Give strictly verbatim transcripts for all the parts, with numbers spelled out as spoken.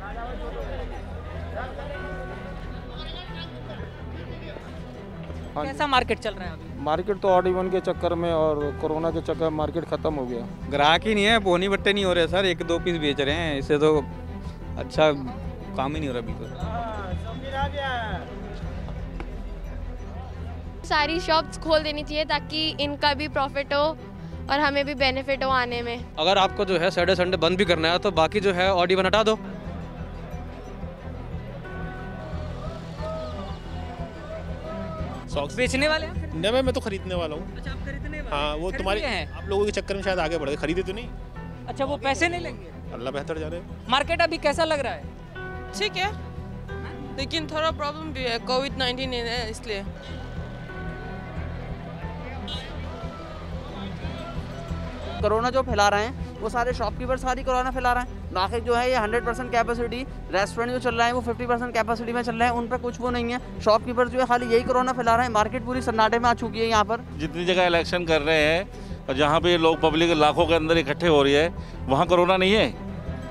हाँ कैसा मार्केट चल रहा है अभी? मार्केट तो ऑड इवन के चक्कर में और कोरोना के चक्कर में मार्केट ख़त्म हो गया। ग्राहक ही नहीं है, बोनी बट्टे नहीं हो रहे सर, एक दो पीस बेच रहे हैं, इससे तो अच्छा काम ही नहीं हो रहा बिल्कुल। सारी शॉप्स खोल देनी चाहिए ताकि इनका भी प्रॉफिट हो और हमें भी बेनिफिट हो आने में। अगर आपको जो है सैटरडे संडे बंद भी करना है तो बाकी जो है ऑड इवन हटा दो। सॉक्स बेचने वाले हैं? नहीं मैं मैं तो खरीदने वाला हूँ। अच्छा, आप खरीदने वाले हाँ वो खरीद तुम्हारे लिए हैं? आप लोगों के चक्कर में शायद आगे बढ़ गए, खरीदे तो नहीं। अच्छा, वो पैसे नहीं लेंगे? अल्लाह बेहतर जाने। मार्केट अभी कैसा लग रहा है? ठीक है, लेकिन थोड़ा प्रॉब्लम भी है, कोविड नाइन्टीन है इसलिए। कोरोना जो फैला रहे हैं वो सारे शॉपकीपर सारी कोरोना फैला रहे हैं। बाकी जो है ये हंड्रेड परसेंट कैपेसिटी रेस्टोरेंट जो चल रहा है वो फिफ्टी परसेंट कैपेसिटी में चल रहे हैं, उन पर कुछ वो नहीं है। शॉपकीपर जो है खाली यही कोरोना फैला रहे हैं। मार्केट पूरी सन्नाटे में आ चुकी है। यहाँ पर जितनी जगह इलेक्शन कर रहे हैं और जहाँ पे लोग पब्लिक लाखों के अंदर इकट्ठे हो रही है वहाँ कोरोना नहीं है।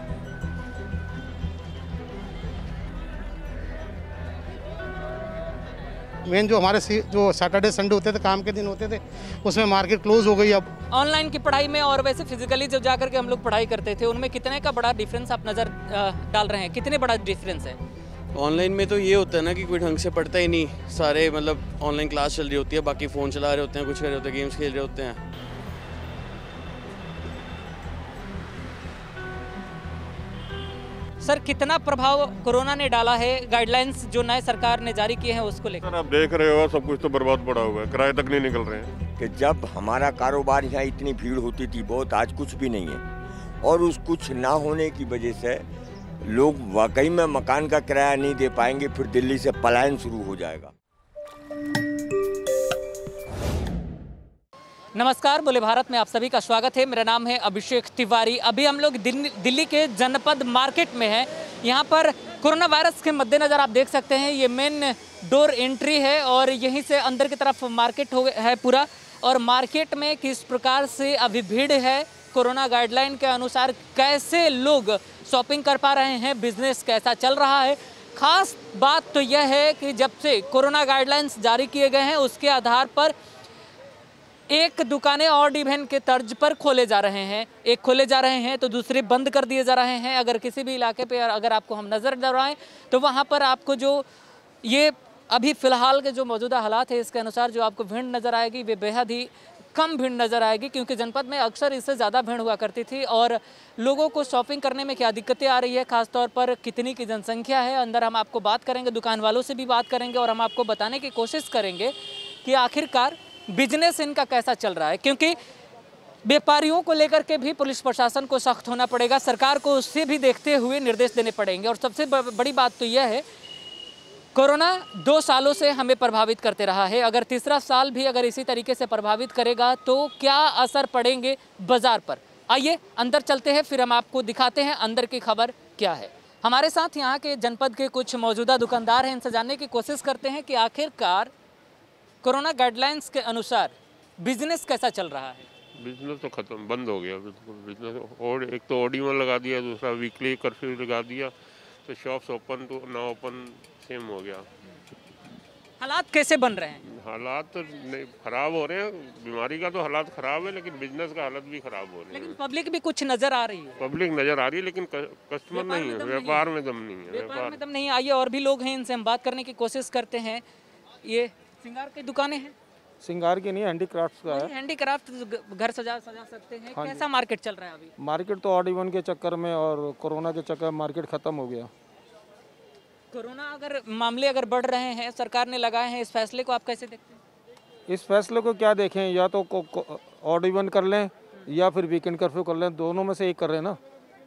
मेन जो हमारे जो सैटरडे संडे होते थे, काम के दिन होते थे, उसमें मार्केट क्लोज हो गई। अब ऑनलाइन की पढ़ाई में और वैसे फिजिकली जब जाकर के हम लोग पढ़ाई करते थे उनमें कितने का बड़ा डिफरेंस आप नज़र डाल रहे हैं? कितने बड़ा डिफरेंस है? ऑनलाइन में तो ये होता है ना कि कोई ढंग से पढ़ता ही नहीं, सारे मतलब ऑनलाइन क्लास चल रही होती है, बाकी फ़ोन चला रहे होते हैं, कुछ कर रहे होते हैं, गेम्स खेल रहे होते हैं। सर, कितना प्रभाव कोरोना ने डाला है गाइडलाइंस जो नए सरकार ने जारी किए हैं उसको लेकर? सर आप देख रहे हो सब कुछ तो बर्बाद पड़ा हुआ है, किराए तक नहीं निकल रहे हैं। कि जब हमारा कारोबार यहाँ इतनी भीड़ होती थी बहुत, आज कुछ भी नहीं है और उस कुछ ना होने की वजह से लोग वाकई में मकान का किराया नहीं दे पाएंगे, फिर दिल्ली से पलायन शुरू हो जाएगा। नमस्कार, बोले भारत में आप सभी का स्वागत है। मेरा नाम है अभिषेक तिवारी। अभी हम लोग दिल्ली के जनपद मार्केट में हैं। यहाँ पर कोरोना वायरस के मद्देनज़र आप देख सकते हैं ये मेन डोर एंट्री है और यहीं से अंदर की तरफ मार्केट हो है पूरा। और मार्केट में किस प्रकार से अभी भीड़ है, कोरोना गाइडलाइन के अनुसार कैसे लोग शॉपिंग कर पा रहे हैं, बिजनेस कैसा चल रहा है। ख़ास बात तो यह है कि जब से कोरोना गाइडलाइंस जारी किए गए हैं उसके आधार पर एक दुकानें ऑड इवन के तर्ज पर खोले जा रहे हैं। एक खोले जा रहे हैं तो दूसरे बंद कर दिए जा रहे हैं। अगर किसी भी इलाके पे अगर आपको हम नज़र दौड़ाएं तो वहाँ पर आपको जो ये अभी फ़िलहाल के जो मौजूदा हालात है इसके अनुसार जो आपको भीड़ नज़र आएगी वे बेहद ही कम भीड़ नज़र आएगी, क्योंकि जनपद में अक्सर इससे ज़्यादा भीड़ हुआ करती थी। और लोगों को शॉपिंग करने में क्या दिक्कतें आ रही है, ख़ासतौर पर कितनी की जनसंख्या है, अंदर हम आपको बात करेंगे, दुकान वालों से भी बात करेंगे और हम आपको बताने की कोशिश करेंगे कि आखिरकार बिजनेस इनका कैसा चल रहा है। क्योंकि व्यापारियों को लेकर के भी पुलिस प्रशासन को सख्त होना पड़ेगा, सरकार को उससे भी देखते हुए निर्देश देने पड़ेंगे। और सबसे बड़ी बात तो यह है, कोरोना दो सालों से हमें प्रभावित करते रहा है। अगर तीसरा साल भी अगर इसी तरीके से प्रभावित करेगा तो क्या असर पड़ेंगे बाज़ार पर। आइए अंदर चलते हैं, फिर हम आपको दिखाते हैं अंदर की खबर क्या है। हमारे साथ यहाँ के जनपद के कुछ मौजूदा दुकानदार हैं, इनसे जानने की कोशिश करते हैं कि आखिरकार कोरोना गाइडलाइंस के अनुसार बिजनेस कैसा चल रहा है। बिजनेस तो खत्म बंद हो गया बिजनेस। और एक तो ऑड इवन लगा दिया, दूसरा वीकली कर्फ्यू लगा दिया, तो शॉप्स ओपन तो ना ओपन सेम हो गया। हालात कैसे बन रहे हैं? हालात तो नहीं खराब हो रहे हैं, बीमारी का तो हालात खराब है, लेकिन बिजनेस का हालत भी खराब हो रही है। लेकिन पब्लिक भी कुछ नजर आ रही है। पब्लिक नजर आ रही है लेकिन कस्टमर नहीं है, व्यापार में दम नहीं है। व्यापार में दम नहीं। आइए और भी लोग हैं, इनसे हम बात करने की कोशिश करते हैं। ये श्रृंगार की दुकानें हैं? श्रृंगार की नहीं, हैंडीक्राफ्ट का है। हैंडीक्राफ्ट घर सजा सजा सकते हैं। हाँ, कैसा मार्केट चल रहा है अभी? मार्केट तो ऑड इवन के चक्कर में और कोरोना के चक्कर में मार्केट खत्म हो गया। कोरोना अगर मामले अगर बढ़ रहे हैं, सरकार ने लगाए हैं, इस फैसले को आप कैसे देखते हैं? इस फैसले को क्या देखें, या तो ऑड इवन कर लें या फिर वीकेंड कर्फ्यू कर लें, दोनों में से एक कर रहे हैं ना।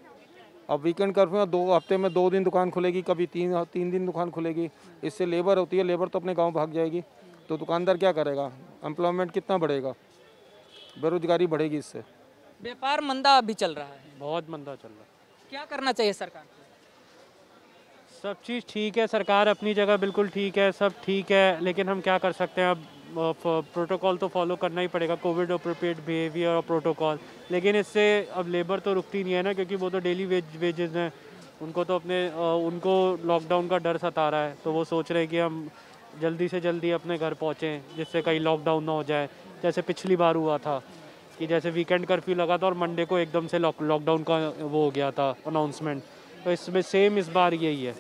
अब वीकेंड कर्फ्यू में दो हफ्ते में दो दिन दुकान खुलेगी, कभी तीन तीन दिन दुकान खुलेगी। इससे लेबर होती है, लेबर तो अपने गांव भाग जाएगी, तो दुकानदार क्या करेगा? एम्प्लॉयमेंट कितना बढ़ेगा, बेरोजगारी बढ़ेगी। इससे व्यापार मंदा अभी चल रहा है, बहुत मंदा चल रहा है। क्या करना चाहिए सरकार को? सब चीज़ ठीक है, सरकार अपनी जगह बिल्कुल ठीक है, सब ठीक है, लेकिन हम क्या कर सकते हैं। अब प्रोटोकॉल तो फॉलो करना ही पड़ेगा, कोविड अप्रोप्रिएट बिहेवियर और प्रोटोकॉल। लेकिन इससे अब लेबर तो रुकती नहीं है ना, क्योंकि वो तो डेली वेज वेजेस हैं, उनको तो अपने अ, उनको लॉकडाउन का डर सता रहा है, तो वो सोच रहे हैं कि हम जल्दी से जल्दी अपने घर पहुँचें जिससे कहीं लॉकडाउन ना हो जाए। जैसे पिछली बार हुआ था कि जैसे वीकेंड कर्फ्यू लगा था और मंडे को एकदम से लॉक लॉकडाउन का वो हो गया था अनाउंसमेंट, तो इसमें सेम इस बार यही है।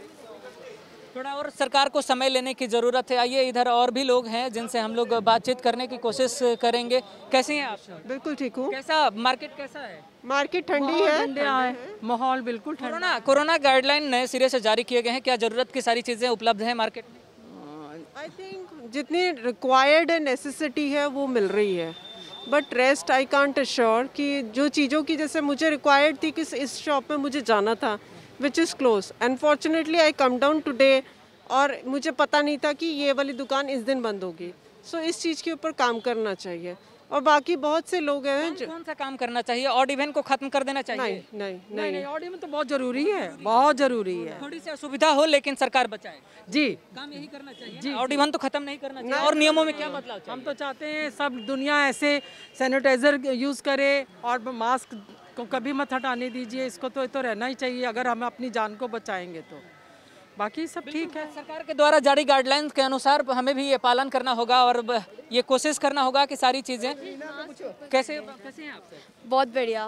थोड़ा और सरकार को समय लेने की ज़रूरत है। आइए इधर और भी लोग हैं जिनसे हम लोग बातचीत करने की कोशिश करेंगे। कैसे हैं आप सब? बिल्कुल ठीक हूँ। कैसा मार्केट कैसा है? मार्केट ठंडी है, ठंडे है, माहौल बिल्कुल ठंडा। कोरोना कोरोना गाइडलाइन नए सिरे से जारी किए गए हैं, क्या ज़रूरत की सारी चीज़ें उपलब्ध हैं मार्केट में? आई थिंक जितनी रिक्वायर्ड नेसेसिटी है वो मिल रही है, but rest I can't assure कि जो चीज़ों की जैसे मुझे रिक्वायर्ड थी कि इस शॉप में मुझे जाना था which is close, unfortunately I come down today और मुझे पता नहीं था कि ये वाली दुकान इस दिन बंद होगी। सो so, इस चीज़ के ऊपर काम करना चाहिए। और बाकी बहुत से लोग हैं जो कौन सा काम करना चाहिए? ऑड इवेंट को खत्म कर देना चाहिए? नहीं नहीं नहीं, नहीं ऑड इवेंट तो बहुत जरूरी है, बहुत जरूरी है। थोड़ी सी असुविधा हो लेकिन सरकार बचाए जी, काम यही करना चाहिए जी। ऑड इवेंट तो खत्म नहीं करना चाहिए। और नियमों में क्या बदलाव चाहिए? हम तो चाहते हैं सब दुनिया ऐसे सैनिटाइजर यूज करे और मास्क को कभी मत हटाने दीजिए। इसको तो ये तो रहना ही चाहिए अगर हम अपनी जान को बचाएंगे तो। बाकी सब ठीक है। सरकार के द्वारा जारी गाइडलाइंस के अनुसार हमें भी ये पालन करना होगा और ये कोशिश करना होगा कि सारी चीज़ें कैसे कैसे हैं आप? बहुत बढ़िया।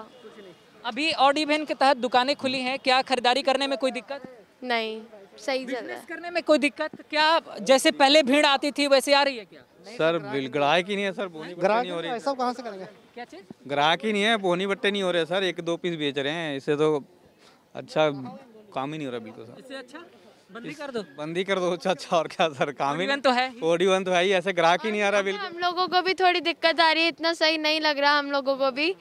अभी ऑड इवेंट के तहत दुकानें खुली हैं, क्या खरीदारी करने में कोई दिक्कत? नहीं, सही चल रहा है। करने में कोई दिक्कत क्या? जैसे पहले भीड़ आती थी वैसे आ रही है क्या? सर ग्राहक ही नहीं है सर, बोनी बट्टे नहीं हो रही। ऐसा कहाँ से करेंगे? क्या चीज़? ग्राहक ही नहीं है, बोनी बट्टे नहीं हो रहे सर, एक दो पीस बेच रहे हैं। इससे तो अच्छा काम ही नहीं हो रहा बिल्कुल सर। इससे अच्छा बंदी कर दो। बंदी कर दो अच्छा अच्छा और क्या सर, काम ही नहीं तो है। ओडी वन तो है ही, ऐसे ग्राहक ही नहीं आ रहा बिल्कुल। हम लोगों को भी थोड़ी दिक्कत आ रही है, इतना सही नहीं लग रहा हम लोगों को भी।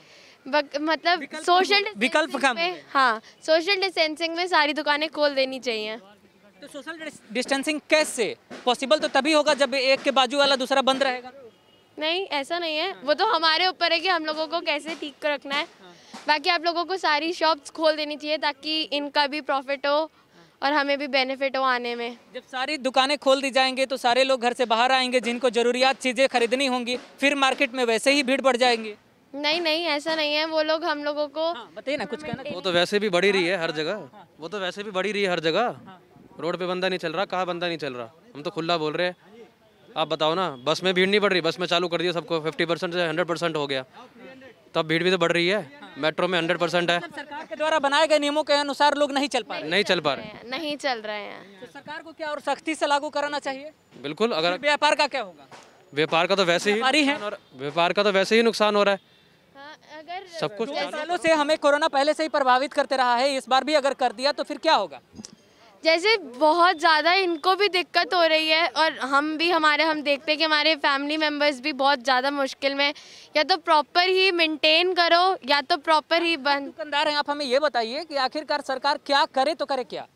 मतलब सोशल विकल्प कम, हाँ सोशल डिस्टेंसिंग में सारी दुकानें खोल देनी चाहिए। तो सोशल डिस्टेंसिंग कैसे पॉसिबल? तो तभी होगा जब एक के बाजू वाला दूसरा बंद रहेगा। नहीं ऐसा नहीं है, वो तो हमारे ऊपर है कि हम लोगों को कैसे ठीक रखना है। बाकी आप लोगों को सारी शॉप्स खोल देनी चाहिए ताकि इनका भी प्रॉफिट हो और हमें भी बेनिफिट हो आने में। जब सारी दुकानें खोल दी जाएंगे तो सारे लोग घर से बाहर आएंगे जिनको जरूरियात चीज़ें खरीदनी होंगी, फिर मार्केट में वैसे ही भीड़ बढ़ जाएंगी। नहीं नहीं ऐसा नहीं है, वो लोग हम लोगों को हाँ, बताइए ना कुछ कहना। वो तो वैसे भी बढ़ी रही है हर जगह, वो तो वैसे भी बढ़ी रही है हर जगह। रोड पे बंदा नहीं चल रहा, कहाँ बंदा नहीं चल रहा, हम तो खुला बोल रहे हैं। आप बताओ ना, बस में भीड़ नहीं बढ़ रही, बस में चालू कर दिया सबको, फिफ्टी परसेंट से हंड्रेड परसेंट हो गया, तब भीड़ भी तो बढ़ रही है। मेट्रो में हंड्रेड परसेंट है। सरकार के द्वारा बनाए गए नियमों के अनुसार लोग नहीं चल पा रहे नहीं चल पा रहे नहीं चल रहे हैं। तो सरकार को क्या और सख्ती से लागू कराना चाहिए? बिल्कुल। अगर व्यापार का क्या होगा? व्यापार का तो वैसे ही व्यापारी है, व्यापार का तो वैसे ही नुकसान हो रहा है। अगर सब कुछ सालों से हमें कोरोना पहले से ही प्रभावित करते रहा है, इस बार भी अगर कर दिया तो फिर क्या होगा? जैसे बहुत ज़्यादा इनको भी दिक्कत हो रही है और हम भी हमारे हम देखते हैं कि हमारे फैमिली मेम्बर्स भी बहुत ज़्यादा मुश्किल में। या तो प्रॉपर ही मेंटेन करो या तो प्रॉपर ही बंद। दुकानदार हैं आप, हमें ये बताइए कि आखिरकार सरकार क्या करे तो करे क्या?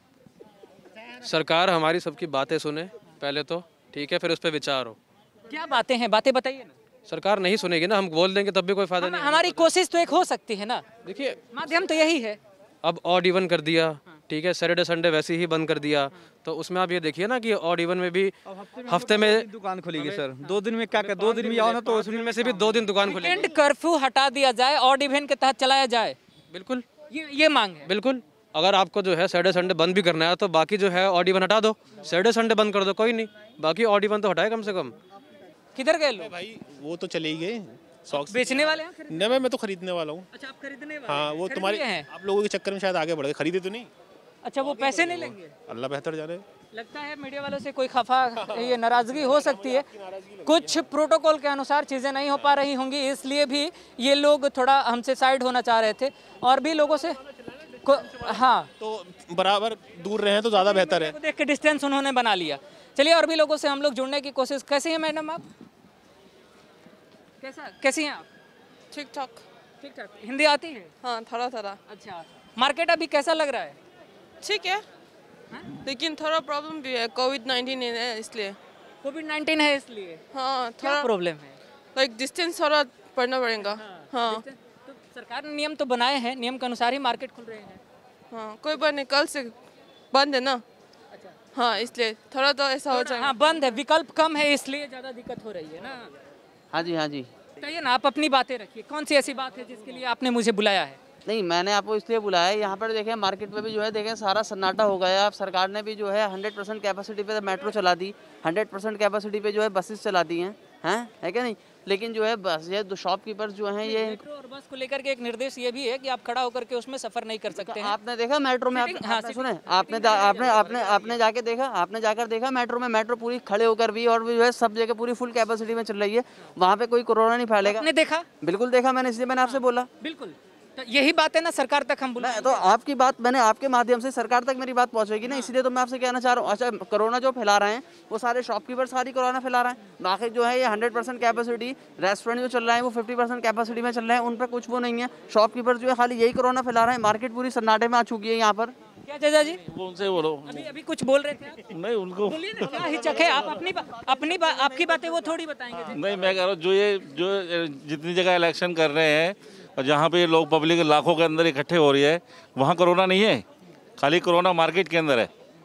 सरकार हमारी सबकी बातें सुने पहले तो, ठीक है, फिर उस पर विचार हो। क्या बातें हैं, बातें बताइए ना। सरकार नहीं सुनेगी ना, हम बोल देंगे तब भी कोई फायदा हम, नहीं। हमारी कोशिश तो एक हो सकती है ना। देखिए माध्यम तो यही है। अब ऑड इवन कर दिया, ठीक है, सैटरडे संडे वैसे ही बंद कर दिया, तो उसमें आप ये देखिए ना कि ऑड इवन में भी हफ्ते में दुकान खुलेगी सर, दो दिन में क्या कर, दो दिन में आओ ना तो उसमें में से भी दो दिन दुकान खुलेगी। वीकेंड कर्फ्यू हटा दिया जाए, ऑड इवेंट के तहत चलाया जाए। बिल्कुल ये ये मांग है। बिल्कुल। अगर आपको जो है सैटरडे संडे बंद भी करना है तो बाकी जो है ऑड इवन हटा दो, सैटरडे संडे बंद कर दो, कोई नहीं, बाकी ऑड इवन तो हटाए कम से कम। किधर गए लोग? भाई वो तो चले ही गए, सॉक्स बेचने वाले हैं? नहीं मैं मैं तो खरीदने वाला हूँ। अच्छा आप खरीदने वाले? हाँ वो तुम्हारे हैं आप लोगों के चक्कर में शायद आगे बढ़ गए, खरीदे तो नहीं। अच्छा वो पैसे नहीं लेंगे? अल्लाह बेहतर जाने। लगता है मीडिया वालों से कोई खफा ये नाराजगी हो सकती है, कुछ प्रोटोकॉल के अनुसार चीज़ें नहीं हो पा रही होंगी, इसलिए भी ये लोग थोड़ा हमसे साइड होना चाह रहे थे। और भी लोगों से को, हाँ तो बराबर दूर रहे तो ज़्यादा बेहतर है। देख के डिस्टेंस उन्होंने बना लिया। चलिए और भी लोगों से हम लोग जुड़ने की कोशिश। कैसी हैं मैडम आप? कैसा कैसी हैं आप? ठीक ठाक। ठीक ठाक। हिंदी आती है? हाँ थोड़ा थोड़ा। अच्छा मार्केट अभी कैसा लग रहा है? ठीक है हा? लेकिन थोड़ा प्रॉब्लम भी है, कोविड नाइन्टीन है इसलिए। कोविड नाइन्टीन है इसलिए? हाँ थोड़ा प्रॉब्लम है, लाइक डिस्टेंस थोड़ा पढ़ना पड़ेगा। हाँ तो सरकार ने नियम तो बनाए हैं, नियम के अनुसार ही मार्केट खुल रहे हैं। हाँ कोई बात नहीं, कल से बंद है ना। अच्छा हाँ इसलिए थोड़ा तो ऐसा हो जाएगा। हाँ बंद है, विकल्प कम है इसलिए ज़्यादा दिक्कत हो रही है ना। हाँ जी हाँ जी। बताइए ना, आप अपनी बातें रखिए, कौन सी ऐसी बात है जिसके लिए आपने मुझे बुलाया है? नहीं, मैंने आपको इसलिए बुलाया है, यहाँ पर देखें मार्केट में भी जो है देखें सारा सन्नाटा हो गया है। अब सरकार ने भी जो है हंड्रेड परसेंट कैपेसिटी पे मेट्रो चला दी, हंड्रेड परसेंट कैपेसिटी पे जो है बसेस चला दी हैं, हैं है क्या नहीं। लेकिन जो है बस ये दो शॉपकीपर जो हैं ये मेट्रो और बस को लेकर के एक निर्देश ये भी है कि आप खड़ा होकर के उसमें सफर नहीं कर सकते हैं। आपने देखा मेट्रो में, हाँ, आपने सुने, आपने आपने आपने आपने जाके देखा, आपने जाकर देखा मेट्रो में, मेट्रो पूरी खड़े होकर भी और भी जो है सब जगह पूरी फुल कैपेसिटी में चल रही है, वहाँ पे कोई कोरोना नहीं फैलेगा। आपने देखा? बिल्कुल देखा मैंने, इसलिए मैंने आपसे बोला। बिल्कुल, तो यही बात है ना, सरकार तक हम बुलाएं। तो आपकी बात मैंने आपके माध्यम से सरकार तक मेरी बात पहुंचेगी ना, इसलिए तो मैं आपसे कहना चाह रहा हूँ। अच्छा, कोरोना जो फैला रहे हैं वो सारे शॉपकीपर सारी कोरोना फैला रहे हैं, बाकी जो है ये हंड्रेड परसेंट कैपेसिटी रेस्टोरेंट जो चल रहा है वो फिफ्टी परसेंट कैपेसिटी में चल रहे हैं, उन पर कुछ वो नहीं है। शॉपकीपर जो है खाली यही कोरोना फैला रहे हैं, मार्केट पूरी सन्नाटे में आ चुकी है यहाँ पर। क्या चाचा जी? वो उनसे बोलो। अभी अभी कुछ बोल रहे थे आप? नहीं, उनको बोलिए ना, क्या हिचक है? आप अपनी बा, अपनी बा, आपकी बातें वो थोड़ी बताएंगे। नहीं, मैं कह रहा हूँ जो ये जो जितनी जगह इलेक्शन कर रहे हैं और जहाँ पे लोग पब्लिक लाखों के अंदर इकट्ठे हो रही है, वहाँ कोरोना नहीं है, खाली कोरोना मार्केट के अंदर है।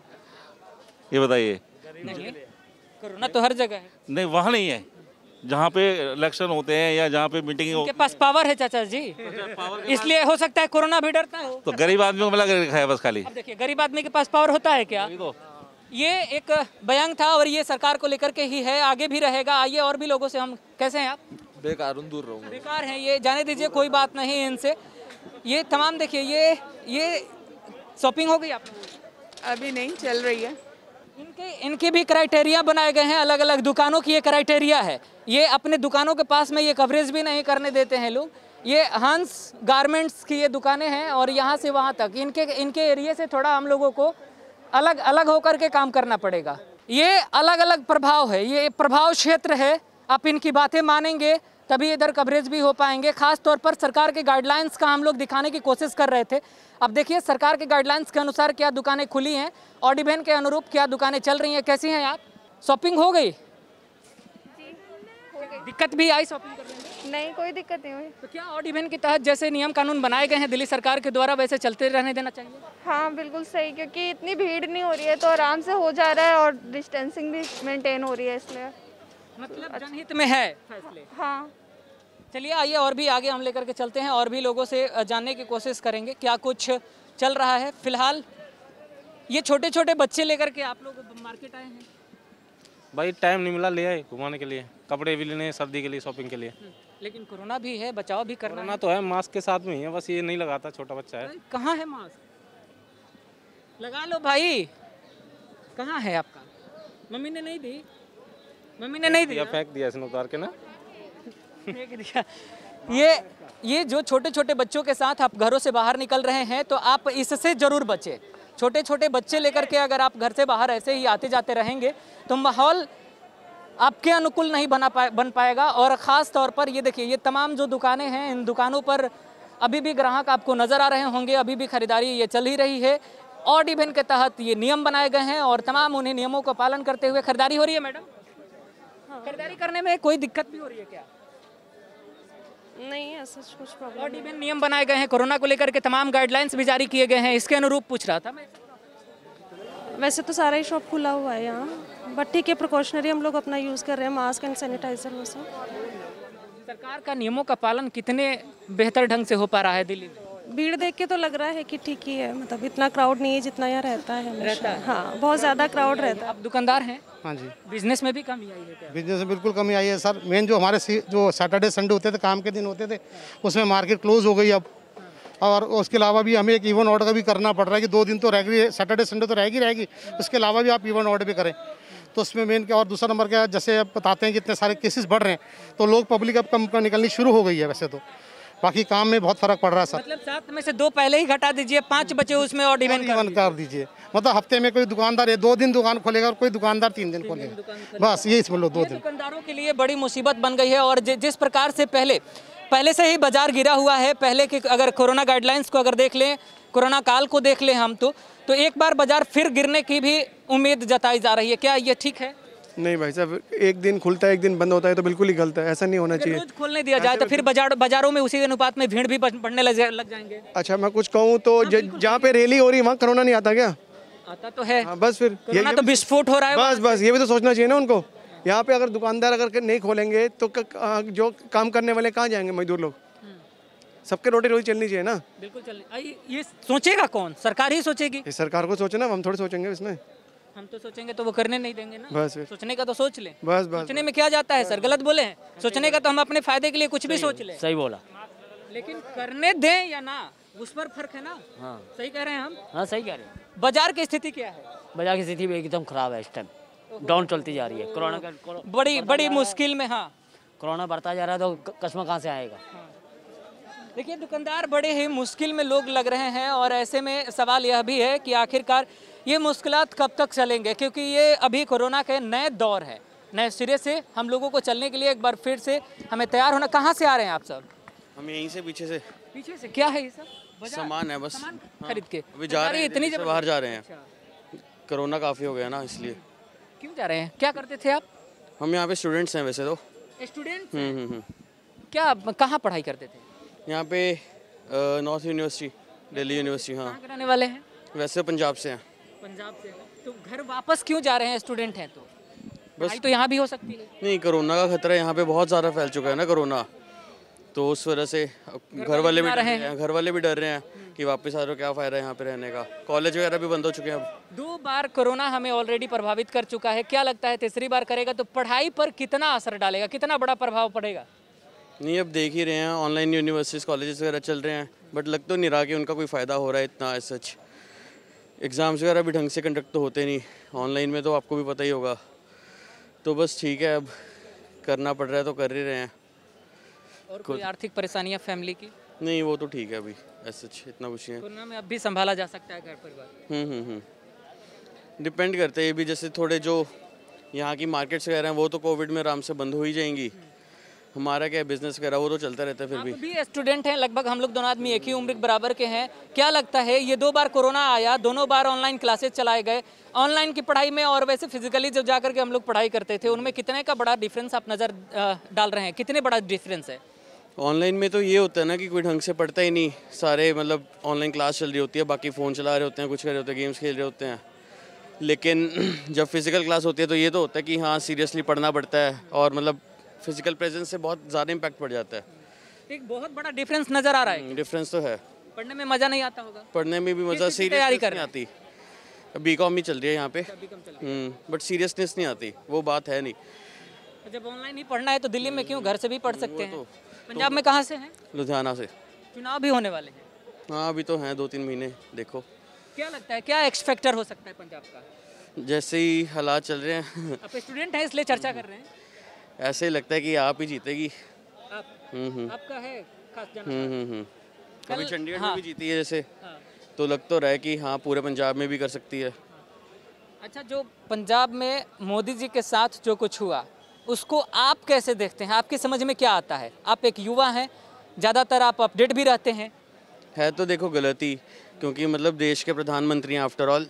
ये बताइए। नहीं, कोरोना तो हर जगह है। नहीं, वहाँ नहीं है, जहाँ पे इलेक्शन होते हैं या जहाँ पे मीटिंग हो। उनके पास पावर है चाचा जी, इसलिए हो सकता है कोरोना भी डरता हो। तो गरीब आदमी को मिला कर रखा है बस खाली। अब देखिए, गरीब आदमी के पास पावर होता है क्या? ये एक बयान था और ये सरकार को लेकर के ही है, आगे भी रहेगा। आइए और भी लोगों से हम, कैसे हैं आप? बेकार, दूर रहूँगा। बेकार हैं ये, जाने दीजिए, कोई बात नहीं इनसे। ये तमाम देखिए, ये ये शॉपिंग हो गई आप? अभी नहीं, चल रही है। इनके इनके भी क्राइटेरिया बनाए गए हैं, अलग अलग दुकानों की ये क्राइटेरिया है। ये अपने दुकानों के पास में ये कवरेज भी नहीं करने देते हैं लोग। ये हंस गारमेंट्स की ये दुकानें हैं और यहाँ से वहाँ तक इनके इनके एरिया से थोड़ा हम लोगों को अलग अलग होकर के काम करना पड़ेगा। ये अलग अलग प्रभाव है, ये प्रभाव क्षेत्र है। आप इनकी बातें मानेंगे तभी इधर कवरेज भी हो पाएंगे। खास तौर पर सरकार के गाइडलाइंस का हम लोग दिखाने की कोशिश कर रहे थे। अब देखिए, सरकार के गाइडलाइंस के अनुसार क्या दुकानें खुली हैं, ऑडिबेन के अनुरूप क्या दुकानें चल रही हैं। कैसी हैं आप? शॉपिंग हो गई? दिक्कत भी आई शॉपिंग करने में? नहीं, कोई दिक्कत नहीं हुई। तो क्या ऑडिबेन के तहत जैसे नियम कानून बनाए गए हैं दिल्ली सरकार के द्वारा, वैसे चलते रहने देना चाहिए? हाँ, बिल्कुल सही, क्योंकि इतनी भीड़ नहीं हो रही है तो आराम से हो जा रहा है और डिस्टेंसिंग भी मेंटेन हो रही है, इसलिए मतलब जनहित में है फैसले। हाँ, चलिए आइए और भी आगे हम लेकर के चलते हैं और भी लोगों से जानने की कोशिश करेंगे क्या कुछ चल रहा है। फिलहाल ये छोटे छोटे बच्चे लेकर के आप लोग मार्केट आए हैं? भाई टाइम नहीं मिला, ले आए घुमाने के लिए, कपड़े भी लेने, सर्दी के लिए, शॉपिंग के लिए। लेकिन कोरोना भी है, बचाव भी करना कोरोना तो है, मास्क के साथ में ही है, बस ये नहीं लगाता, छोटा बच्चा है। कहाँ है मास्क? लगा लो भाई। कहाँ है आपका? मम्मी ने नहीं दी? मम्मी ने नहीं दिया? फेंक दिया इसने उतार के ना। फेंक दिया। ये ये जो छोटे छोटे बच्चों के साथ आप घरों से बाहर निकल रहे हैं तो आप इससे ज़रूर बचें। छोटे छोटे बच्चे लेकर के अगर आप घर से बाहर ऐसे ही आते जाते रहेंगे तो माहौल आपके अनुकूल नहीं बना पाए बन पाएगा। और ख़ास तौर पर ये देखिए, ये तमाम जो दुकानें हैं, इन दुकानों पर अभी भी ग्राहक आपको नज़र आ रहे होंगे, अभी भी खरीदारी ये चल ही रही है। ऑड इवन के तहत ये नियम बनाए गए हैं और तमाम उन्हीं नियमों का पालन करते हुए खरीदारी हो रही है। मैडम, खरीदारी करने में कोई दिक्कत भी हो रही है क्या? नहीं, ऐसा कुछ प्रॉब्लम ऑड इवन नियम बनाए गए हैं, कोरोना को लेकर के तमाम गाइडलाइंस भी जारी किए गए हैं, इसके अनुरूप पूछ रहा था मैं। वैसे तो सारा ही शॉप खुला हुआ है यहाँ, बट ठीक है, प्रिकॉशनरी हम लोग अपना यूज़ कर रहे हैं, मास्क एंड सैनिटाइजर वो सब। सरकार का नियमों का पालन कितने बेहतर ढंग से हो पा रहा है दिल्ली में? भीड़ देख के तो लग रहा है कि ठीक ही है, मतलब इतना क्राउड नहीं है जितना यहाँ रहता है। रहता है? हाँ, बहुत ज़्यादा क्राउड रहता है। आप दुकानदार हैं? हाँ जी। बिजनेस में भी कमी आई है क्या? बिजनेस में बिल्कुल कमी आई है सर। मेन जो हमारे सी- जो सैटरडे संडे होते थे, काम के दिन होते थे, उसमें मार्केट क्लोज हो गई अब। और उसके अलावा भी हमें एक इवन ऑर्डर भी करना पड़ रहा है कि दो दिन तो रहेगी, सैटरडे संडे तो रहेगी रहेगी उसके अलावा भी आप इवन ऑर्डर भी करें तो उसमें मेन क्या। और दूसरा नंबर क्या है, जैसे अब बताते हैं कि इतने सारे केसेस बढ़ रहे हैं तो लोग पब्लिक अब कम निकलनी शुरू हो गई है। वैसे तो बाकी काम में बहुत फर्क पड़ रहा है सर। मतलब सात में से दो पहले ही घटा दीजिए, पाँच बचे उसमें और इवन इवन कर दीजिए। मतलब हफ्ते में कोई दुकानदार है दो दिन दुकान खोलेगा और कोई दुकानदार तीन दिन खोलेगा, बस ये समझ लो, दो दिन। दुकानदारों के लिए बड़ी मुसीबत बन गई है। और जि- जिस प्रकार से पहले पहले से ही बाजार गिरा हुआ है, पहले के अगर कोरोना गाइडलाइंस को अगर देख लें, कोरोना काल को देख लें हम तो तो एक बार बाजार फिर गिरने की भी उम्मीद जताई जा रही है। क्या ये ठीक है? नहीं भाई साहब, एक दिन खुलता है एक दिन बंद होता है तो बिल्कुल ही गलत है, ऐसा नहीं होना चाहिए। रोज खोलने दिया जाए तो फिर बाजार बाजारों में उसी अनुपात में भीड़ भी बढ़ने लग जा- लग जाएंगे। अच्छा मैं कुछ कहूँ तो ज- जहाँ पे रैली हो रही है वहाँ कोरोना नहीं आता क्या? आता तो है। हाँ, बस फिर कोरोना तो विस्फोट हो रहा है। बस बस ये भी तो सोचना चाहिए ना उनको। यहाँ पे अगर दुकानदार अगर नहीं खोलेंगे तो क- आ, जो काम करने वाले कहाँ जाएंगे, मजदूर लोग? सबके रोटी रोटी चलनी चाहिए ना। बिल्कुल चल ये सोचेगा कौन? सरकार ही सोचेगी। ये सरकार को सोचना, हम थोड़ी सोचेंगे इसमें। हम तो सोचेंगे तो वो करने नहीं देंगे ना। बस सोचने का तो सोच ले। बस बस सोचने में क्या जाता है सर? गलत बोले हैं? सोचने का तो हम अपने फायदे के लिए कुछ भी सोच ले। सही बोला। लेकिन करने दें या ना, उस पर फर्क है ना। हाँ सही कह रहे हैं हम। हाँ सही कह रहे हैं। बाजार की स्थिति क्या है? बाजार की स्थिति भी एकदम खराब है इस टाइम, डाउन चलती जा रही है। कोरोना का बड़ी बड़ी मुश्किल में। हाँ कोरोना बढ़ता जा रहा है तो कस्टमर कहाँ से आएगा? देखिए दुकानदार बड़े ही मुश्किल में लोग लग रहे हैं और ऐसे में सवाल यह भी है कि आखिरकार ये मुश्किलात कब तक चलेंगे, क्योंकि ये अभी कोरोना के नए दौर है। नए सिरे से हम लोगों को चलने के लिए एक बार फिर से हमें तैयार होना। कहाँ से आ रहे हैं आप सब? हम यहीं से पीछे से। पीछे से क्या है ये सब? सामान है बस, हाँ, खरीद के अभी जा रहे हैं, इतनी से बाहर जा रहे हैं। कोरोना काफ़ी हो गया ना इसलिए। क्यों जा रहे हैं? क्या करते थे आप? हम यहाँ पे स्टूडेंट्स हैं वैसे तो। स्टूडेंट? हम्म हम्म क्या कहाँ पढ़ाई करते थे? यहाँ पे नॉर्थ यूनिवर्सिटी, दिल्ली यूनिवर्सिटी। हाँ। कहाँ के रहने वाले हैं? वैसे पंजाब से हैं। पंजाब से। तो घर वापस क्यों जा रहे हैं? स्टूडेंट हैं तो बस तो यहाँ भी हो सकती है। नहीं, कोरोना का खतरा यहाँ पे बहुत ज़्यादा फैल चुका है ना कोरोना, तो उस वजह से घर वाले भी डर रहे हैं। घर वाले भी डर रहे हैं कि वापस आ रहे हो, क्या फ़ायदा है यहाँ पे रहने का। कॉलेज वगैरह भी बंद हो चुके हैं अब। दो बार कोरोना हमें ऑलरेडी प्रभावित कर चुका है। क्या लगता है तीसरी बार करेगा तो पढ़ाई पर कितना असर डालेगा, कितना बड़ा प्रभाव पड़ेगा? नहीं, अब देख ही रहे हैं, ऑनलाइन यूनिवर्सिटीज़ कॉलेजेस वगैरह चल रहे हैं, बट लग तो नहीं रहा कि उनका कोई फ़ायदा हो रहा है इतना। एज सच एग्ज़ाम्स वगैरह भी ढंग से कंडक्ट तो होते नहीं ऑनलाइन में, तो आपको भी पता ही होगा। तो बस ठीक है, अब करना पड़ रहा है तो कर ही रहे हैं। और कोई आर्थिक परेशानियां फैमिली की? नहीं, वो तो ठीक है अभी, एज सच इतना कुछ नहीं है। कोरोना में अब भी संभाला जा सकता है घर परिवार? हम्म हम्म हम्म डिपेंड करते हैं ये भी। जैसे थोड़े जो यहाँ की मार्केट्स वगैरह हैं वो तो कोविड में आराम से बंद हो ही जाएंगी। हमारा क्या बिजनेस वगैरह वो तो चलता रहता है। फिर भी आप भी स्टूडेंट हैं, लगभग हम लोग दोनों आदमी एक ही उम्र के बराबर के हैं। क्या लगता है ये दो बार कोरोना आया, दोनों बार ऑनलाइन क्लासेस चलाए गए, ऑनलाइन की पढ़ाई में और वैसे फिजिकली जब जाकर के हम लोग पढ़ाई करते थे उनमें कितने का बड़ा डिफरेंस आप नज़र डाल रहे हैं? कितने बड़ा डिफरेंस है? ऑनलाइन में तो ये होता है ना कि कोई ढंग से पढ़ता ही नहीं, सारे मतलब ऑनलाइन क्लास चल रही होती है, बाकी फ़ोन चला रहे होते हैं, कुछ कर रहे होते हैं, गेम्स खेल रहे होते हैं। लेकिन जब फिजिकल क्लास होती है तो ये तो होता है कि हाँ सीरियसली पढ़ना पड़ता है और मतलब फिजिकल प्रेजेंस से बहुत ज़्यादा इम्पैक्ट पड़ जाता है। एक बहुत बड़ा डिफरेंस नज़र आ रहा है। डिफरेंस तो है। पढ़ने में मज़ा नहीं आता होगा? पढ़ने में भी मज़ा, सीरियसनेस नहीं आती। बी कॉम ही चल रही है यहाँ पे, बट सीरियसनेस नहीं आती, वो बात है नहीं। जब ऑनलाइन ही पढ़ना है तो दिल्ली में क्यों, घर से भी पढ़ सकते हैं। पंजाब में कहाँ से हैं? लुधियाना से। चुनाव भी होने वाले हैं। हाँ अभी तो हैं दो तीन महीने, देखो क्या लगता है क्या एक्स फैक्टर हो सकता है पंजाब का? जैसे ही हालात चल रहे हैं आप स्टूडेंट हैं इसलिए चर्चा कर रहे हैं। ऐसे ही लगता है कि आप ही जीतेगी। आप, हम्म हम्म आपका है खास जानकारी? हम्म हम्म हम्म अभी कल- चंडीगढ़ हाँ। में भी जीती है जैसे, हाँ। तो लग तो रहा है कि हाँ पूरे पंजाब में भी कर सकती है। अच्छा, जो पंजाब में मोदी जी के साथ जो कुछ हुआ उसको आप कैसे देखते हैं? आपकी समझ में क्या आता है? आप एक युवा हैं, ज़्यादातर आप अपडेट भी रहते हैं। है तो देखो गलती, क्योंकि मतलब देश के प्रधानमंत्री हैं आफ्टर ऑल,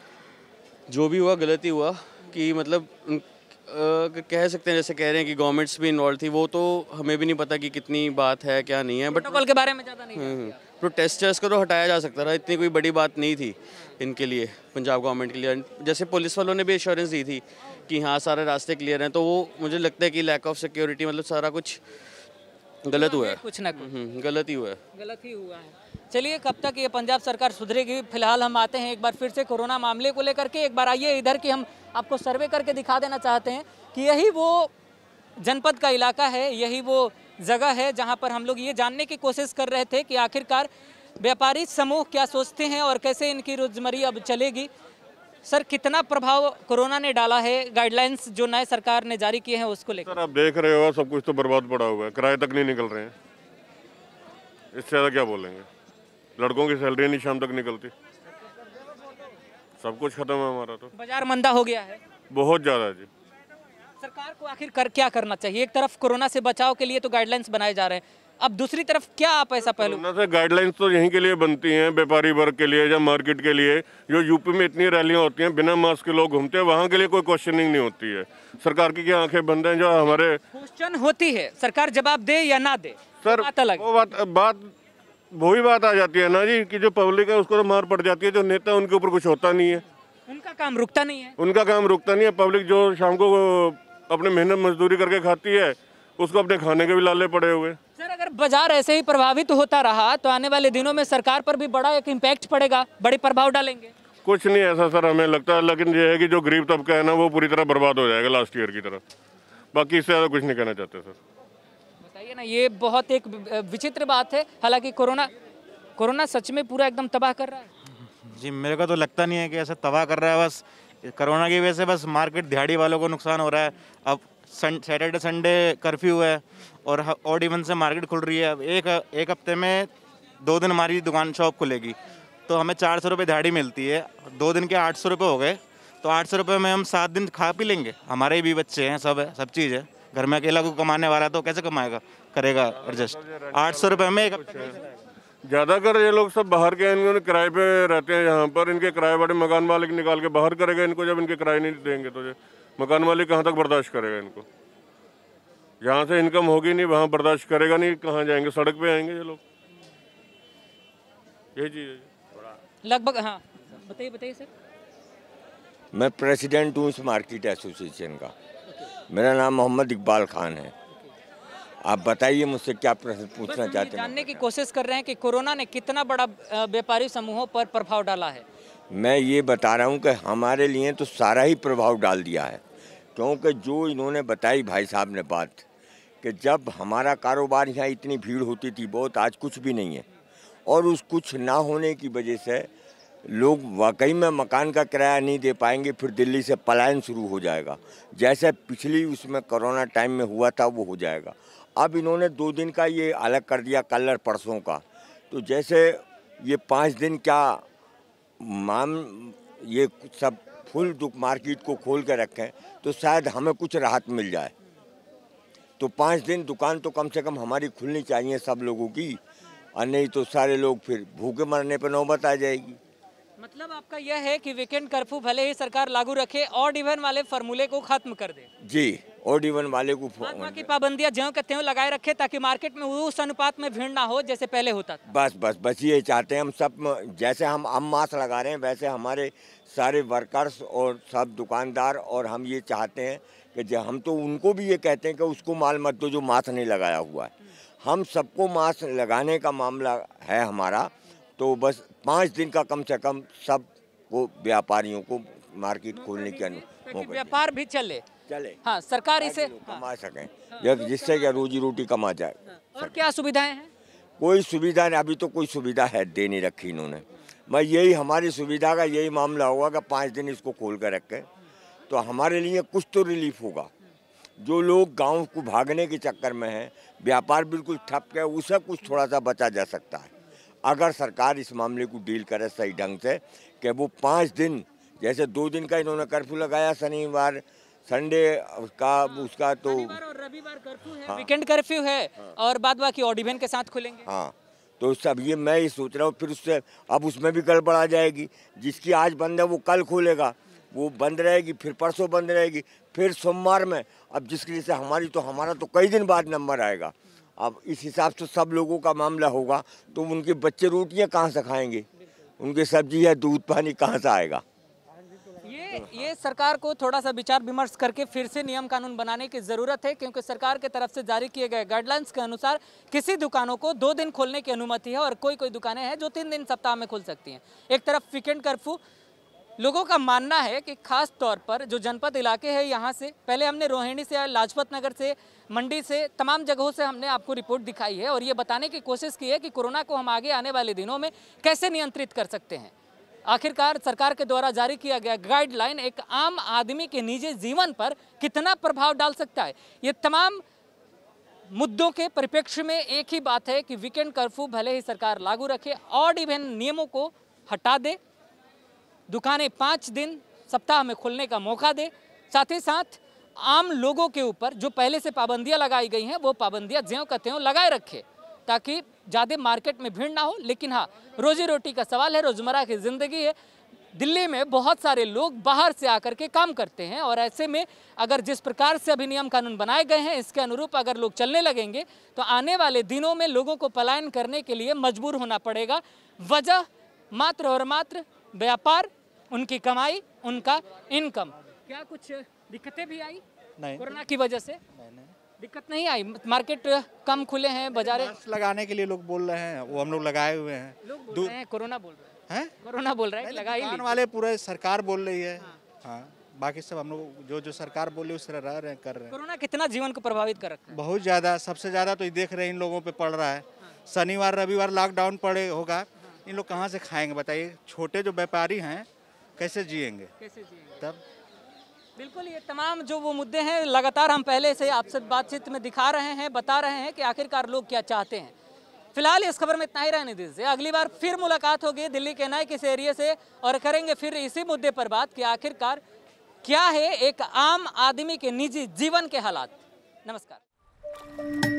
जो भी हुआ गलती हुआ कि मतलब उन- अ, कह सकते हैं, जैसे कह रहे हैं कि गवर्नमेंट्स भी इन्वॉल्व थी, वो तो हमें भी नहीं पता कि कितनी बात है क्या नहीं है, बट प्रोटोकॉल के बारे में ज़्यादा नहीं हम्म प्रोटेस्टर्स को तो हटाया जा सकता था, इतनी कोई बड़ी बात नहीं थी इनके लिए, पंजाब गवर्नमेंट के लिए। जैसे पुलिस वालों ने भी एश्योरेंस दी थी कि हाँ सारे रास्ते क्लियर हैं, तो वो मुझे लगता है कि लैक ऑफ सिक्योरिटी मतलब सारा कुछ गलत हुआ है, कुछ ना कुछ हम्म, गलत ही हुआ है। गलत ही हुआ है। चलिए कब तक ये पंजाब सरकार सुधरेगी, फिलहाल हम आते हैं एक बार फिर से कोरोना मामले को लेकर के। एक बार आइए इधर की हम आपको सर्वे करके दिखा देना चाहते हैं कि यही वो जनपद का इलाका है, यही वो जगह है जहां पर हम लोग ये जानने की कोशिश कर रहे थे कि आखिरकार व्यापारी समूह क्या सोचते हैं और कैसे इनकी रोजमर्री अब चलेगी। सर, कितना प्रभाव कोरोना ने डाला है, गाइडलाइंस जो नए सरकार ने जारी किए हैं उसको लेकर? सर आप देख रहे हो सब कुछ तो बर्बाद पड़ा हुआ है, किराए तक नहीं निकल रहे हैं, इससे ज़्यादा क्या बोलेंगे। लड़कों की सैलरी नहीं शाम तक निकलती, सब कुछ खत्म है हमारा। तो बाजार मंदा हो गया है बहुत ज़्यादा जी। सरकार को आखिर कर क्या करना चाहिए? एक तरफ कोरोना से बचाव के लिए तो गाइडलाइंस बनाए जा रहे हैं, अब दूसरी तरफ क्या आप ऐसा पहलू? कोरोना से गाइडलाइंस तो यहीं के लिए बनती हैं, व्यापारी वर्ग के लिए या मार्केट के लिए। जो यूपी में इतनी रैलियां होती हैं, बिना मास्क के लोग घूमते हैं, वहाँ के लिए कोई क्वेश्चनिंग नहीं होती है। सरकार की क्या आंखें बंद हैं? जो हमारे क्वेश्चन होती है, सरकार जवाब दे या ना दे, सर बात अलग। वो बात बात वही बात आ जाती है ना जी कि जो पब्लिक है उसको तो मार पड़ जाती है, जो नेता है उनके ऊपर कुछ होता नहीं है, उनका काम रुकता नहीं है। उनका काम रुकता नहीं है। पब्लिक जो शाम को अपने मेहनत मजदूरी करके खाती है उसको अपने खाने के भी लाले पड़े हुए। सर, अगर बाजार ऐसे ही प्रभावित होता रहा तो आने वाले दिनों में सरकार पर भी बड़ा एक इम्पैक्ट पड़ेगा, बड़े प्रभाव डालेंगे। कुछ नहीं ऐसा सर हमें लगता है, लेकिन ये है कि जो गरीब तबका है ना वो पूरी तरह बर्बाद हो जाएगा लास्ट ईयर की तरह। बाकी इससे ज़्यादा कुछ नहीं कहना चाहते सर। बताइए ना, ये बहुत एक विचित्र बात है। हालांकि कोरोना कोरोना सच में पूरा एकदम तबाह कर रहा है। जी मेरे को तो लगता नहीं है कि ऐसा तबाह कर रहा है, बस कोरोना की वजह से बस मार्केट दिहाड़ी वालों को नुकसान हो रहा है। अब सैटरडे संडे कर्फ्यू है और ऑड इवन से मार्केट खुल रही है। अब एक एक हफ्ते में दो दिन हमारी दुकान शॉप खुलेगी तो हमें चार सौ रुपये दिहाड़ी मिलती है, दो दिन के आठ सौ रुपये हो गए, तो आठ सौ रुपये में हम सात दिन खा पी लेंगे। हमारे भी बच्चे हैं, सब है, सब चीज़ है। घर में अकेला को कमाने वाला तो कैसे कमाएगा, करेगा एडजस्ट। आठ सौ रुपये में एक हफ्ते ज़्यादातर ये लोग सब बाहर के, इन्होंने किराए पे रहते हैं यहाँ पर। इनके किराए वाले मकान मालिक निकाल के बाहर करेगा इनको, जब इनके किराए नहीं देंगे तो ये मकान मालिक कहाँ तक बर्दाश्त करेगा इनको। जहाँ से इनकम होगी नहीं वहाँ बर्दाश्त करेगा नहीं, कहाँ जाएंगे, सड़क पे आएंगे ये लोग। यही चीज़ है लगभग। हाँ बताइए बताइए सर। मैं प्रेसिडेंट हूँ इस मार्केट एसोसिएशन का। मेरा नाम मोहम्मद इकबाल खान है। आप बताइए मुझसे क्या प्रश्न पूछना चाहते हैं। जानने की कोशिश कर रहे हैं कि कोरोना ने कितना बड़ा व्यापारी समूहों पर प्रभाव डाला है। मैं ये बता रहा हूँ कि हमारे लिए तो सारा ही प्रभाव डाल दिया है, क्योंकि जो इन्होंने बताई भाई साहब ने बात कि जब हमारा कारोबार यहाँ इतनी भीड़ होती थी बहुत, आज कुछ भी नहीं है। और उस कुछ ना होने की वजह से लोग वाकई में मकान का किराया नहीं दे पाएंगे, फिर दिल्ली से पलायन शुरू हो जाएगा। जैसे पिछली उसमें कोरोना टाइम में हुआ था वो हो जाएगा। अब इन्होंने दो दिन का ये अलग कर दिया, कल और परसों का, तो जैसे ये पाँच दिन क्या माम ये सब फुल दुख मार्केट को खोल के रखें तो शायद हमें कुछ राहत मिल जाए। तो पाँच दिन दुकान तो कम से कम हमारी खुलनी चाहिए सब लोगों की, और नहीं तो सारे लोग फिर भूखे मरने पर नौबत आ जाएगी। मतलब आपका यह है कि वीकेंड कर्फ्यू भले ही सरकार लागू रखे, ऑड इवन वाले फार्मूले को खत्म कर दे। जी, ऑड इवन वाले को बाकी पाबंदियां ज्यों के त्यों लगाए रखे ताकि मार्केट में उस अनुपात में भीड़ ना हो जैसे पहले होता था। बस बस बस ये चाहते हैं हम सब। जैसे हम हम मास्क लगा रहे हैं वैसे हमारे सारे वर्कर्स और सब दुकानदार, और हम ये चाहते हैं कि जब हम तो उनको भी ये कहते हैं कि उसको माल मत दो जो मास्क नहीं लगाया हुआ है। हम सबको मास्क लगाने का मामला है हमारा। तो बस पाँच दिन का कम से कम सब को व्यापारियों को मार्केट खोलने के अनुमति, व्यापार भी चले चले हाँ, सरकार इसे कमा सकें, जिससे क्या रोजी रोटी कमा जाए। और क्या सुविधाएं हैं? कोई सुविधा नहीं, अभी तो कोई सुविधा है दे नहीं रखी इन्होंने। मैं यही हमारी सुविधा का यही मामला होगा कि पाँच दिन इसको खोल कर रखें तो हमारे लिए कुछ तो रिलीफ होगा। जो लोग गांव को भागने के चक्कर में हैं, व्यापार बिल्कुल ठप गया, उसे कुछ थोड़ा सा बचा जा सकता है अगर सरकार इस मामले को डील करे सही ढंग से। कि वो पाँच दिन, जैसे दो दिन का इन्होंने कर्फ्यू लगाया, शनिवार संडे का उसका तो और रविवार कर्फ्यू है, हाँ, वीकेंड कर्फ्यू है, हाँ, और बाद बाकी ऑड इवन के साथ खुलेंगे। हाँ, तो सब ये मैं ये सोच रहा हूँ फिर उससे अब उसमें भी गड़बड़ आ जाएगी। जिसकी आज बंद है वो कल खोलेगा, वो बंद रहेगी, फिर परसों बंद रहेगी, फिर सोमवार में। अब जिसकी वजह से हमारी तो हमारा तो कई दिन बाद नंबर आएगा। अब इस हिसाब से सब लोगों का मामला होगा तो उनके बच्चे रोटियां कहाँ से खाएंगे, उनके सब्जी या दूध पानी कहाँ से आएगा। ये ये सरकार को थोड़ा सा विचार विमर्श करके फिर से नियम कानून बनाने की ज़रूरत है, क्योंकि सरकार के तरफ से जारी किए गए गाइडलाइंस के अनुसार किसी दुकानों को दो दिन खोलने की अनुमति है और कोई कोई दुकानें हैं जो तीन दिन सप्ताह में खुल सकती हैं। एक तरफ वीकेंड कर्फ्यू, लोगों का मानना है कि खास तौर पर जो जनपद इलाके हैं, यहाँ से पहले हमने रोहिणी से, लाजपत नगर से, मंडी से, तमाम जगहों से हमने आपको रिपोर्ट दिखाई है और ये बताने की कोशिश की है कि कोरोना को हम आगे आने वाले दिनों में कैसे नियंत्रित कर सकते हैं। आखिरकार सरकार के द्वारा जारी किया गया गाइडलाइन एक आम आदमी के निजी जीवन पर कितना प्रभाव डाल सकता है, ये तमाम मुद्दों के परिप्रेक्ष्य में एक ही बात है कि वीकेंड कर्फ्यू भले ही सरकार लागू रखे, ऑड इवन नियमों को हटा दे, दुकानें पाँच दिन सप्ताह में खुलने का मौका दे, साथ ही साथ आम लोगों के ऊपर जो पहले से पाबंदियां लगाई गई हैं वो पाबंदियां ज्यों का त्यों लगाए रखे ताकि ज़्यादा मार्केट में भीड़ ना हो। लेकिन हाँ, रोजी रोटी का सवाल है, रोज़मर्रा की ज़िंदगी है। दिल्ली में बहुत सारे लोग बाहर से आकर के काम करते हैं और ऐसे में अगर जिस प्रकार से अभी नियम कानून बनाए गए हैं इसके अनुरूप अगर लोग चलने लगेंगे तो आने वाले दिनों में लोगों को पलायन करने के लिए मजबूर होना पड़ेगा। वजह मात्र और मात्र व्यापार, उनकी कमाई, उनका इनकम। क्या कुछ दिक्कतें भी आई नहीं कोरोना की वजह से? नहीं नहीं दिक्कत नहीं आई? मार्केट कम खुले हैं, बाजारें मास्क लगाने के लिए लोग बोल रहे हैं, वो हम लोग लगाए हुए हैं। लोग बोल रहे हैं कोरोना बोल रहे हैं, कोरोना बोल रहे हैं, लगा ही दुकान लीजिए। वाले पूरे सरकार बोल रही है। हाँ, बाकी सब हम लोग जो जो सरकार बोल रही है उस तरह रह रहे हैं, कर रहे हैं। कोरोना कितना जीवन को प्रभावित कर रखा है? बहुत ज़्यादा, सबसे ज़्यादा तो ये देख रहे हैं इन लोगों पे पड़ रहा है। शनिवार रविवार लॉकडाउन पड़े होगा, इन लोग कहाँ से खाएंगे बताइए? छोटे जो व्यापारी हैं कैसे जिएंगे? कैसे जिएंगे? तब बिल्कुल, ये तमाम जो वो मुद्दे हैं लगातार हम पहले से आपसे बातचीत में दिखा रहे हैं, बता रहे हैं कि आखिरकार लोग क्या चाहते हैं। फिलहाल इस खबर में इतना ही रहने दीजिए, अगली बार फिर मुलाकात होगी दिल्ली के नए किसी एरिया से और करेंगे फिर इसी मुद्दे पर बात कि आखिरकार क्या है एक आम आदमी के निजी जीवन के हालात। नमस्कार।